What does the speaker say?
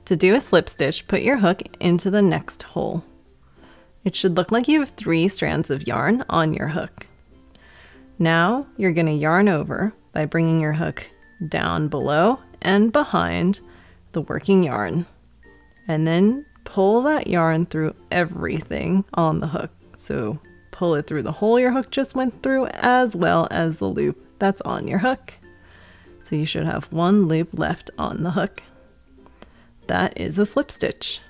To do a slip stitch, put your hook into the next hole. It should look like you have 3 strands of yarn on your hook. Now you're going to yarn over by bringing your hook down below and behind the working yarn, and then pull that yarn through everything on the hook. So pull it through the hole your hook just went through, as well as the loop that's on your hook. So you should have 1 loop left on the hook. That is a slip stitch.